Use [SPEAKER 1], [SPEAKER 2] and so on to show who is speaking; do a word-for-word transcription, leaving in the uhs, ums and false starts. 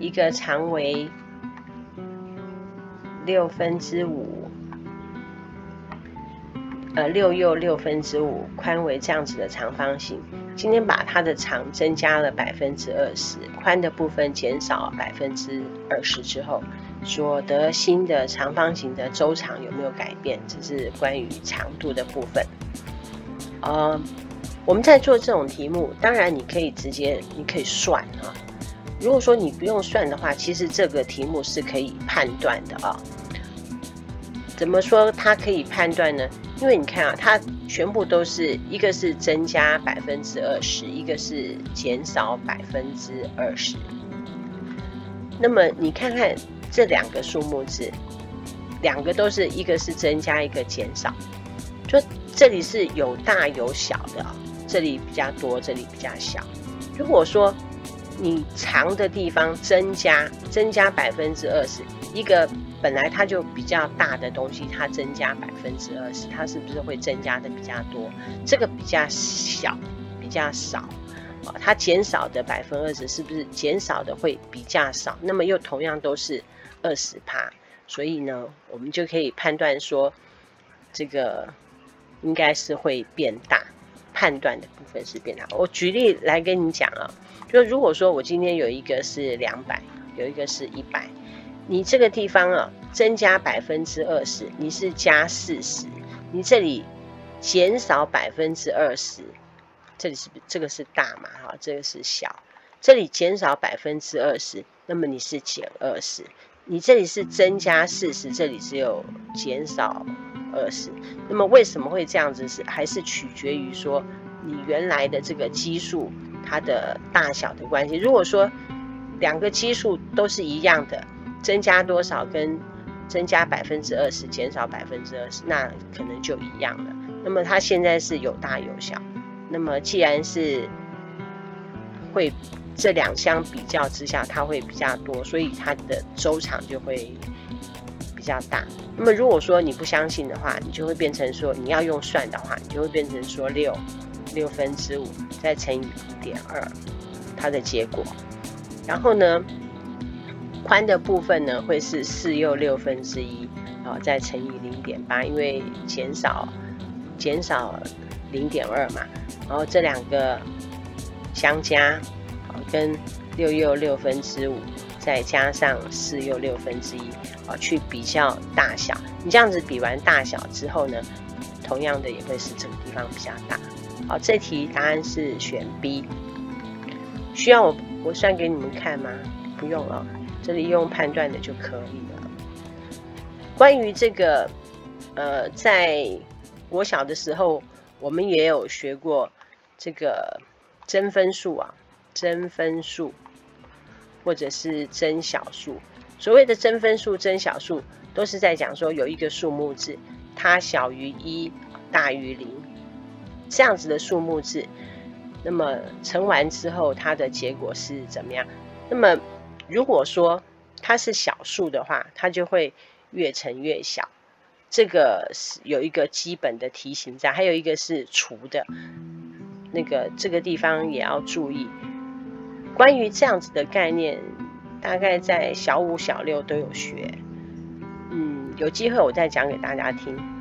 [SPEAKER 1] 一个长为六分之五，呃，六又六分之五，宽为这样子的长方形。今天把它的长增加了百分之二十，宽的部分减少百分之二十之后，所得新的长方形的周长有没有改变？这是关于长度的部分。呃，我们在做这种题目，当然你可以直接，你可以算啊。如果说你不用算的话，其实这个题目是可以判断的啊。怎么说它可以判断呢？因为你看啊，它全部都是一个是增加百分之二十，一个是减少百分之二十。那么你看看这两个数目字，两个都是一个是增加，一个减少，就这里是有大有小的啊，这里比较多，这里比较小。如果说你长的地方增加增加百分之二十，一个本来它就比较大的东西，它增加百分之二十，它是不是会增加的比较多？这个比较小，比较少，它减少的百分之二十，是不是减少的会比较少？那么又同样都是二十趴，所以呢，我们就可以判断说，这个应该是会变大，判断的部分是变大。我举例来跟你讲啊。就如果说我今天有一个是两百，有一个是一百，你这个地方啊增加百分之二十，你是加四十，你这里减少百分之二十，这里是这个是大嘛哈，这个是小，这里减少百分之二十，那么你是减二十，你这里是增加四十，这里只有减少二十，那么为什么会这样子？是还是取决于说你原来的这个基数它的大小的关系。如果说两个基数都是一样的，增加多少跟增加百分之二十，减少百分之二十，那可能就一样了。那么它现在是有大有小，那么既然是会这两相比较之下，它会比较多，所以它的周长就会比较大。那么如果说你不相信的话，你就会变成说，你要用算的话，你就会变成说六六分之五再乘以零点二，它的结果。然后呢，宽的部分呢会是四又六分之一，啊，再乘以零点八，因为减少减少零点二嘛，然后这两个相加，啊，跟六又六分之五，再加上四又六分之一，啊，去比较大小。你这样子比完大小之后呢，同样的也会是这个地方比较大。好，这题答案是选 B。需要我我算给你们看吗？不用了，这里用判断的就可以了。关于这个，呃，在国小的时候，我们也有学过这个增分数啊，增分数或者是增小数。所谓的增分数、增小数，都是在讲说有一个数目字，它小于一，大于零。这样子的数目字，那么乘完之后，它的结果是怎么样？那么如果说它是小数的话，它就会越乘越小。这个是有一个基本的题型在，还有一个是除的，那个这个地方也要注意。关于这样子的概念，大概在小五、小六都有学。嗯，有机会我再讲给大家听。